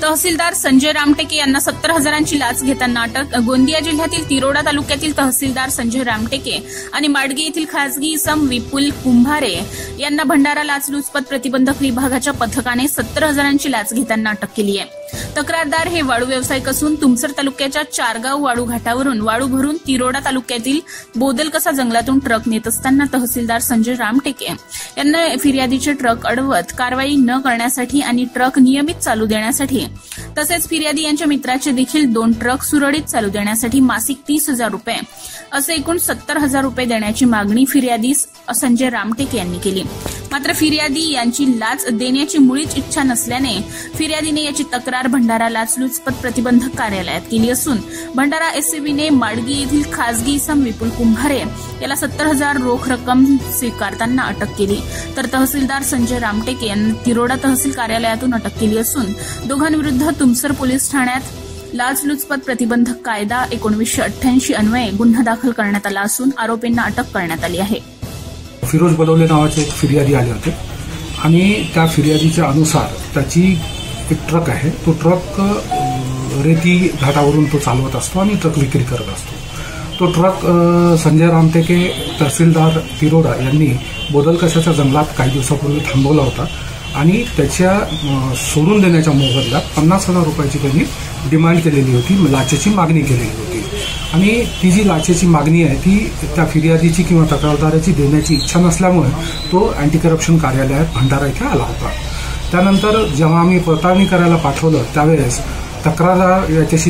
तहसीलदार संजय रामटेके यांना 70,000ची लाच घेताना अटक. गोंदिया जिल्ह्यातील तिरोडा तालुक्यातील तहसीलदार संजय रामटेके आणि माडगी येथील खासगी इसम विपुल कुंभारे यांना भंडारा लाचलुचपत प्रतिबंधक विभागाच्या पथकाने 70,000ची लाच घेताना अटक केली आहे. तक्रारदार हे वाळू व्यावसायिक असून तुमसर तालुक्याच्या चारगाव वाळू घाटावरून वाळू भरून तिरोडा तालुक्यातील बोदलकसा जंगलातून ट्रक नेत असताना तहसीलदार संजय रामटेके यांना फिर्यादीचे ट्रक अडवत कारवाई न करण्यासाठी आणि ट्रक नियमित चालू देण्यासाठी तसेच फिर्यादी यांच्या मित्राचे देखील 2 ट्रक सुरळीत चालू देण्यासाठी मासिक 30,000 रुपये असे एकूण 70,000 रुपये देण्याची मागणी फिर्यादी संजय रामटेके यांनी केली. मात्र फिर्यादी यांची लाच देण्याची मुळीच इच्छा नसल्याने फिर्यादीने याची तक्रार भंडारा लाचलुचपत प्रतिबंधक कार्यालयात केली असून भंडारा एससीबीने माडगी येथील खासगी इसम विपुल कुंभारे याला 70,000 रोख रक्कम स्वीकारताना अटक केली. तर तहसीलदार संजय रामटेके यांनी तिरोडा तहसील कार्यालयातून अटक केली असून दोघांविरुद्ध तुमसर पोलीस ठाण्यात लाचलुचपत प्रतिबंधक कायदा 1988 अन्वये गुन्हा दाखल करण्यात आला असून आरोपींना अटक करण्यात आली आहे. फिरोज बलवले नावाचे एक फिर्यादी आले होते आणि त्या फिर्यादीच्या अनुसार त्याची एक ट्रक आहे. तो ट्रक रेती घाटावरून तो चालवत असतो आणि ट्रक विक्री करत असतो. तो ट्रक संजय रामटेके तहसीलदार तिरोडा यांनी बोदलकशाच्या जंगलात काही दिवसापूर्वी थांबवला होता आणि त्याच्या सोडून देण्याच्या मोबदल्यात 50,000 रुपयाची त्यांनी डिमांड केलेली होती, लाचेची मागणी केलेली होती. आणि ती जी लाचेची मागणी आहे ती त्या फिर्यादीची किंवा तक्रारदाराची देण्याची इच्छा नसल्यामुळे तो अँटी करप्शन कार्यालयात भंडारा इथे आला होता. त्यानंतर जेव्हा आम्ही पडताळणी करायला पाठवलं त्यावेळेस तक्रारदार याच्याशी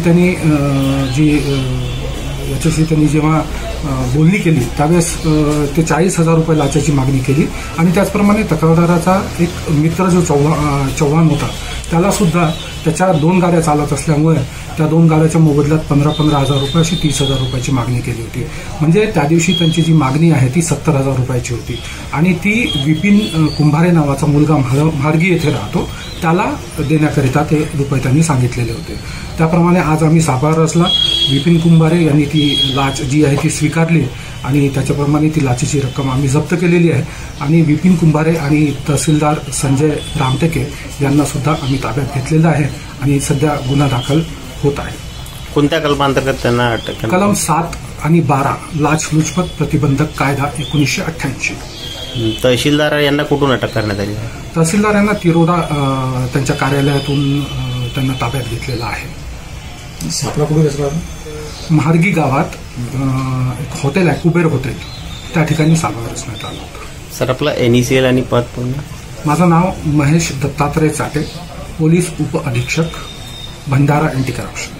त्यांनी जेव्हा बोलणी केली त्यावेळेस ते 40,000 रुपये लाचेची मागणी केली आणि त्याचप्रमाणे तक्रारदाराचा एक मित्र जो चव्हाण होता त्याला सुद्धा त्याच्या 2 गाड्या चालत असल्यामुळे त्या 2 गाड्याच्या मोबदल्यात 15,000 रुपये अशी 30,000 रुपयाची मागणी केली होती. म्हणजे त्या दिवशी त्यांची जी मागणी आहे ती 70,000 रुपयाची होती आणि ती विपिन कुंभारे नावाचा मुलगा माडगी येथे राहतो त्याला देण्याकरिता ते रुपये त्यांनी सांगितलेले होते. त्याप्रमाणे आज आम्ही सापळा रचला. विपिन कुंभारे यांनी ती लाच जी आहे ती स्वीकारली आणि त्याच्याप्रमाणे ती लाचेची रक्कम आम्ही जप्त केलेली आहे आणि विपिन कुंभारे आणि तहसीलदार संजय रामटेके यांना सुद्धा आम्ही ताब्यात घेतलेलं आहे आणि सध्या गुन्हा दाखल होत आहे. कोणत्या कलमांतर्गत त्यांना अटक? कलम 7 आणि 12 लाचलुचपत प्रतिबंधक कायदा 1988. तहसीलदार यांना कुठून अटक करण्यात आली? तहसीलदार यांना तिरोडा त्यांच्या कार्यालयातून त्यांना ताब्यात घेतलेला आहे. सापळा कुठे रचला? माडगी गावात एक हॉटेल आहे, कुबेर हॉटेल, त्या ठिकाणी सापळा रचण्यात आला होता. सर आपला NECL आणि पद पूर्ण? माझं नाव महेश दत्तात्रय चाटे, पोलीस उप अधीक्षक भंडारा अँटी करप्शन.